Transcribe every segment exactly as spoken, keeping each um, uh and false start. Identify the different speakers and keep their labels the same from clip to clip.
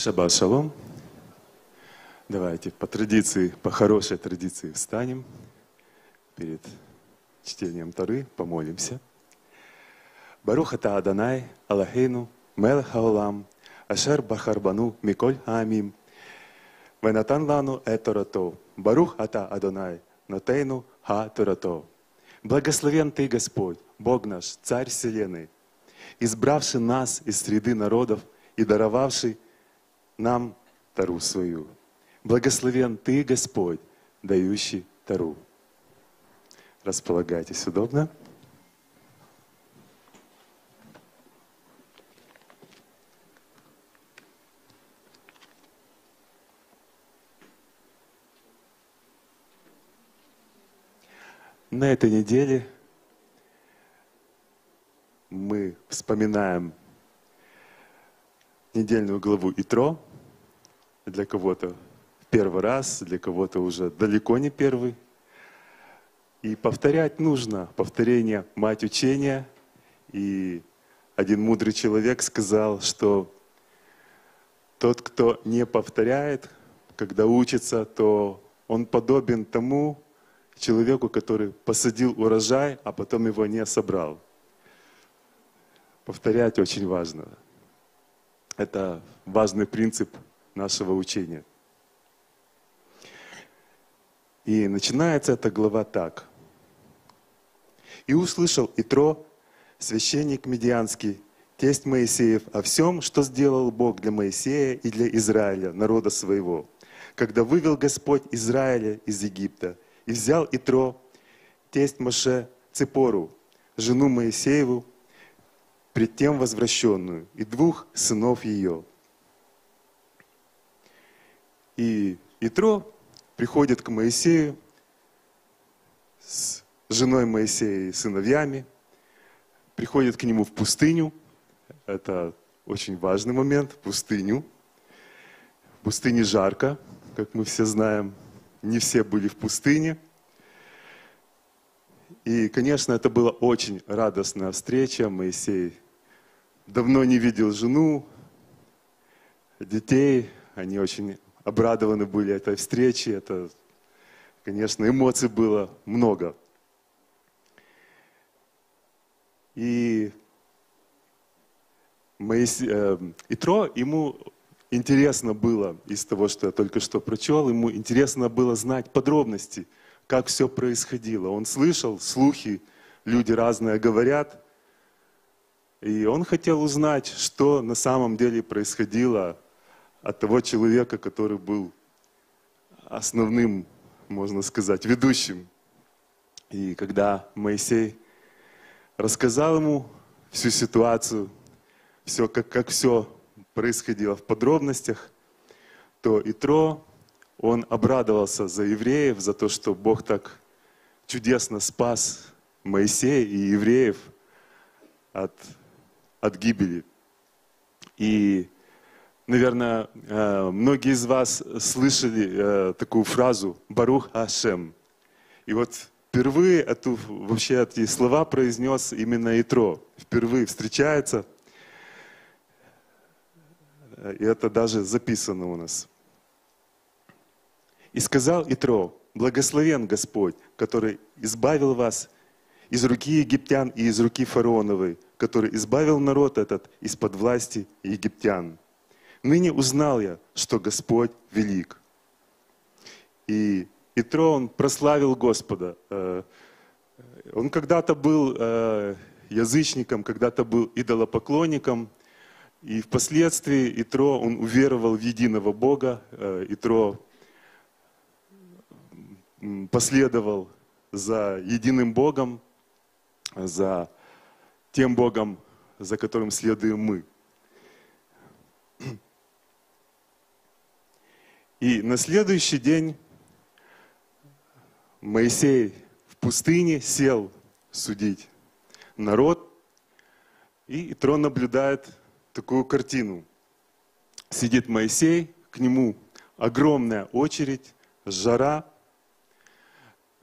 Speaker 1: Шаббат шалом. Давайте по традиции, по хорошей традиции встанем перед чтением Торы, помолимся. Барух ата Адонай, Аллахейну, Мелех хаолам, Ашер бахарбану миколь хаамим, Венатан лану э Торато, Барух ата Адонай, Нотейну ха Торато. Благословен Ты, Господь, Бог наш, Царь вселенной, избравший нас из среды народов и даровавший нам Тору свою. Благословен Ты, Господь, дающий Тору. Располагайтесь удобно. На этой неделе мы вспоминаем недельную главу Итро. Для кого-то первый раз, для кого-то уже далеко не первый. И повторять нужно. Повторение – мать учения. И один мудрый человек сказал, что тот, кто не повторяет, когда учится, то он подобен тому человеку, который посадил урожай, а потом его не собрал. Повторять очень важно. Это важный принцип нашего учения. И начинается эта глава так. «И услышал Итро, священник Медианский, тесть Моисеев, о всем, что сделал Бог для Моисея и для Израиля, народа своего, когда вывел Господь Израиля из Египта, и взял Итро, тесть Моше, Ципору, жену Моисееву, пред тем возвращенную, и двух сынов ее». И Итро приходит к Моисею с женой Моисея и сыновьями, приходит к нему в пустыню. Это очень важный момент, в пустыню. В пустыне жарко, как мы все знаем. Не все были в пустыне. И, конечно, это была очень радостная встреча. Моисей давно не видел жену, детей. Они очень обрадованы были этой встрече. Это, конечно, эмоций было много. И Моисей, э, Итро, ему интересно было, из того, что я только что прочел, ему интересно было знать подробности, как все происходило. Он слышал слухи, люди разные говорят, и он хотел узнать, что на самом деле происходило от того человека, который был основным, можно сказать, ведущим. И когда Моисей рассказал ему всю ситуацию, все, как, как все происходило в подробностях, то Итро, он обрадовался за евреев, за то, что Бог так чудесно спас Моисея и евреев от, от гибели. И, наверное, многие из вас слышали такую фразу «Барух Ашем». И вот впервые эту, вообще эти слова произнес именно Итро. Впервые встречается. И это даже записано у нас. «И сказал Итро: благословен Господь, который избавил вас из руки египтян и из руки фараоновой, который избавил народ этот из-под власти египтян. Ныне узнал я, что Господь велик». И Итро, он прославил Господа. Он когда-то был язычником, когда-то был идолопоклонником. И впоследствии Итро, он уверовал в единого Бога. Итро последовал за единым Богом, за тем Богом, за которым следуем мы. И на следующий день Моисей в пустыне сел судить народ, и Итро наблюдает такую картину. Сидит Моисей, к нему огромная очередь, жара,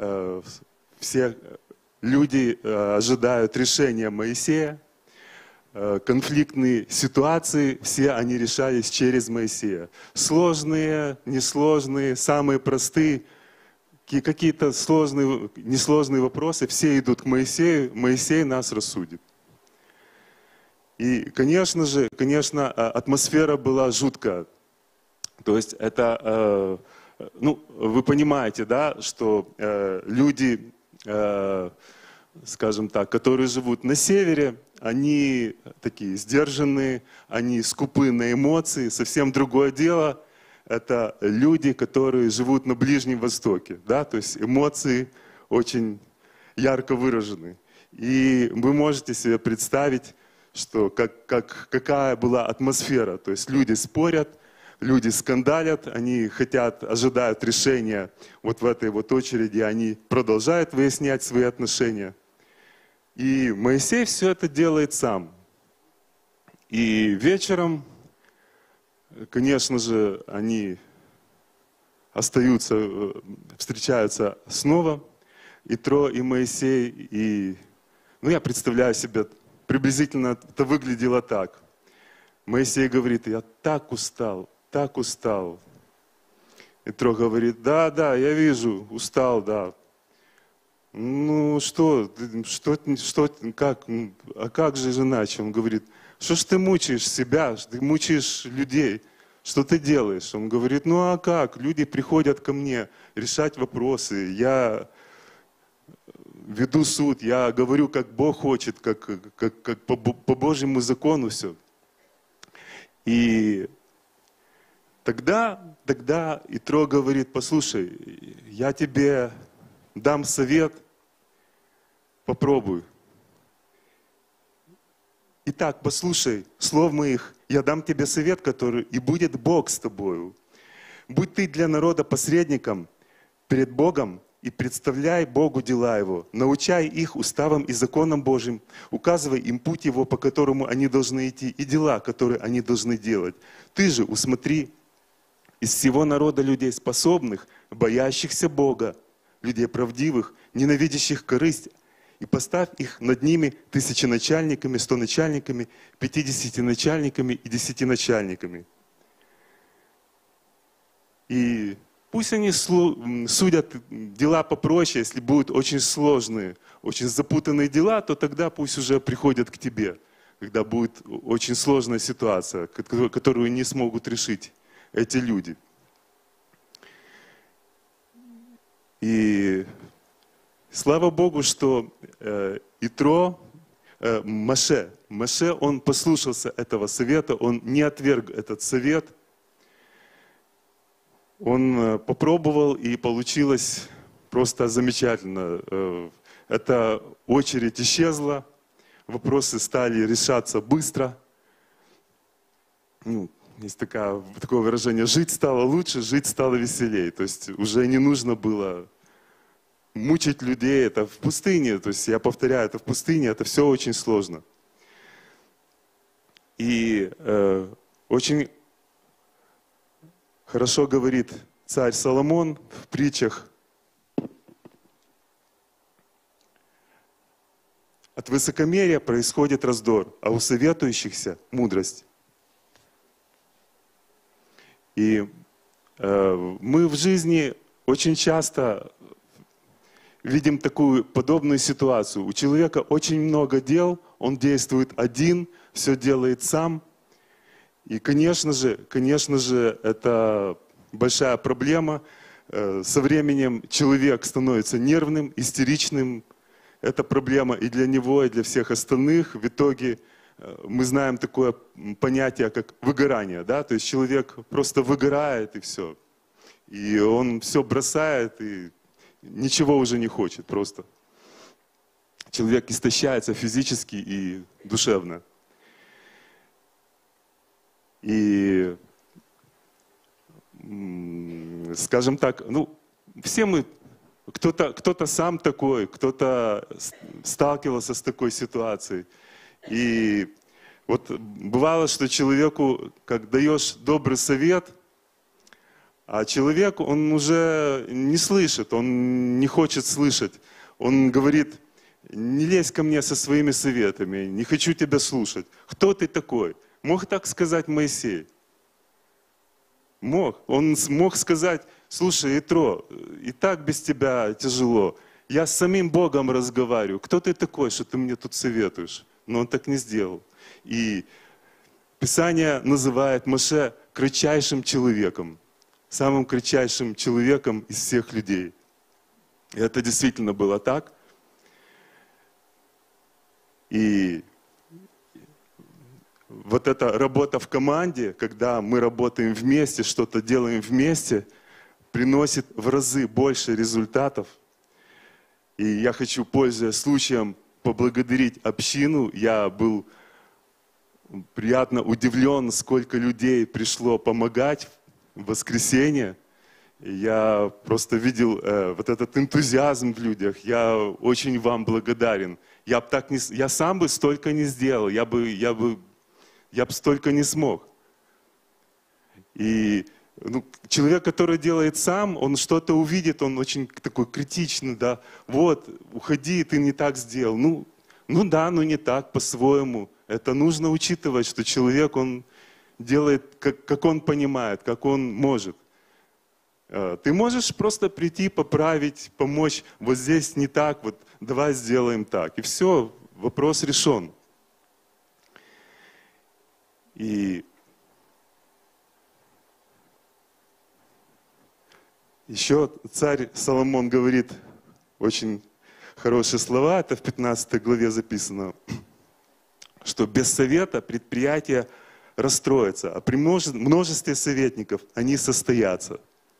Speaker 1: все люди ожидают решения Моисея. конфликтные ситуации, все они решались через Моисея. Сложные, несложные, самые простые, какие-то сложные, несложные вопросы, все идут к Моисею, Моисей нас рассудит. И, конечно же, конечно, атмосфера была жуткая. То есть это, ну, вы понимаете, да, что люди, скажем так, которые живут на севере, они такие сдержанные, они скупы на эмоции. Совсем другое дело – это люди, которые живут на Ближнем Востоке. Да? То есть эмоции очень ярко выражены. И вы можете себе представить, что как, как, какая была атмосфера. То есть люди спорят, люди скандалят, они хотят, ожидают решения вот в этой вот очереди, они продолжают выяснять свои отношения. И Моисей все это делает сам. И вечером, конечно же, они остаются, встречаются снова, Итро и Моисей. И, ну, я представляю себе, приблизительно это выглядело так. Моисей говорит: я так устал, так устал. Итро говорит: да, да, я вижу, устал, да. Ну что, что, что, как, а как же иначе? Он говорит: что ж ты мучаешь себя, ты мучаешь людей, что ты делаешь? Он говорит: ну а как, люди приходят ко мне решать вопросы, я веду суд, я говорю, как Бог хочет, как, как, как по, по Божьему закону все. И тогда, тогда Итро говорит: послушай, я тебе дам совет, попробуй. Итак, послушай слов моих, я дам тебе совет, который и будет Бог с тобою. Будь ты для народа посредником перед Богом и представляй Богу дела Его. Научай их уставам и законам Божьим, указывай им путь Его, по которому они должны идти, и дела, которые они должны делать. Ты же усмотри из всего народа людей способных, боящихся Бога, людей правдивых, ненавидящих корысть, и поставь их над ними тысяченачальниками, стоначальниками, пятидесятиначальниками и десятиначальниками. И пусть они судят дела попроще, если будут очень сложные, очень запутанные дела, то тогда пусть уже приходят к тебе, когда будет очень сложная ситуация, которую не смогут решить эти люди. И слава Богу, что э, Итро, э, Моше, Моше, он послушался этого совета, он не отверг этот совет. Он э, попробовал, и получилось просто замечательно. Э, эта очередь исчезла, вопросы стали решаться быстро. Ну, есть такая, такое выражение: жить стало лучше, жить стало веселее. То есть уже не нужно было мучить людей, это в пустыне, то есть я повторяю, это в пустыне, это все очень сложно. И э, очень хорошо говорит царь Соломон в притчах: от высокомерия происходит раздор, а у советующихся мудрость. И э, мы в жизни очень часто видим такую подобную ситуацию. У человека очень много дел, он действует один, все делает сам. И, конечно же, конечно же, это большая проблема. Со временем человек становится нервным, истеричным. Это проблема и для него, и для всех остальных. В итоге мы знаем такое понятие, как выгорание. Да? То есть человек просто выгорает, и все. И он все бросает, и ничего уже не хочет просто. Человек истощается физически и душевно. И, скажем так, ну, все мы, кто-то, кто-то сам такой, кто-то сталкивался с такой ситуацией. И вот бывало, что человеку, как даешь добрый совет, а человек, он уже не слышит, он не хочет слышать. Он говорит: не лезь ко мне со своими советами, не хочу тебя слушать. Кто ты такой? Мог так сказать Моисей? Мог. Он мог сказать, слушай, Итро, и так без тебя тяжело. Я с самим Богом разговариваю. Кто ты такой, что ты мне тут советуешь? Но он так не сделал. И Писание называет Моше кратчайшим человеком. Самым кратчайшим человеком из всех людей. И это действительно было так. И вот эта работа в команде, когда мы работаем вместе, что-то делаем вместе, приносит в разы больше результатов. И я хочу, пользуясь случаем, поблагодарить общину. Я был приятно удивлен, сколько людей пришло помогать в воскресенье. Я просто видел э, вот этот энтузиазм в людях. Я очень вам благодарен. Я, б так не, я сам бы столько не сделал, я бы, я бы, я бы столько не смог. И ну, человек, который делает сам, он что-то увидит, он очень такой критичный, да. Вот, уходи, ты не так сделал. Ну, ну да, но не так, по-своему. Это нужно учитывать, что человек, он делает, как, как он понимает, как он может. Ты можешь просто прийти, поправить, помочь. Вот здесь не так, вот давай сделаем так. И все, вопрос решен. И еще царь Соломон говорит очень хорошие слова, это в пятнадцатой главе записано, что без совета предприятие расстроится, а при множестве советников они состоятся.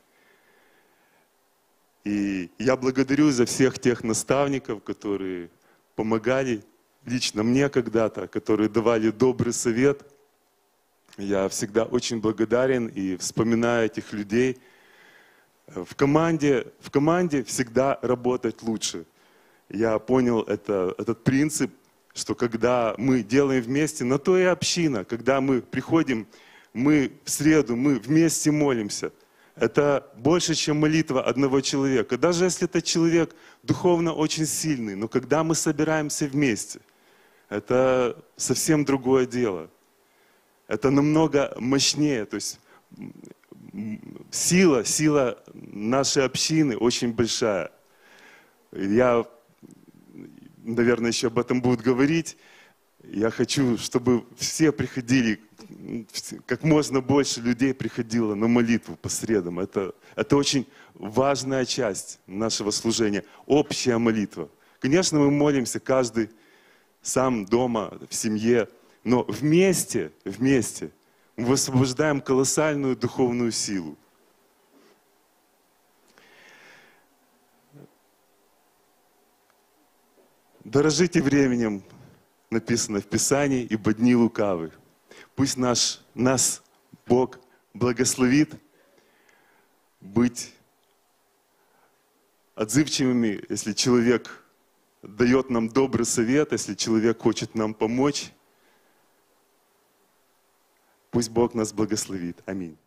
Speaker 1: И я благодарю за всех тех наставников, которые помогали лично мне когда-то, которые давали добрый совет. Я всегда очень благодарен и вспоминаю этих людей. В команде, в команде всегда работать лучше. Я понял это, этот принцип, что когда мы делаем вместе, на то и община, когда мы приходим, мы в среду, мы вместе молимся. Это больше, чем молитва одного человека. Даже если этот человек духовно очень сильный, но когда мы собираемся вместе, это совсем другое дело. Это намного мощнее. То есть сила, сила нашей общины очень большая. Я, наверное, еще об этом буду говорить. Я хочу, чтобы все приходили, как можно больше людей приходило на молитву по средам. Это, это очень важная часть нашего служения. Общая молитва. Конечно, мы молимся каждый сам дома, в семье, но вместе, вместе мы высвобождаем колоссальную духовную силу. Дорожите временем, написано в Писании, ибо дни лукавы. Пусть наш, нас Бог благословит быть отзывчивыми, если человек дает нам добрый совет, если человек хочет нам помочь. Пусть Бог нас благословит. Аминь.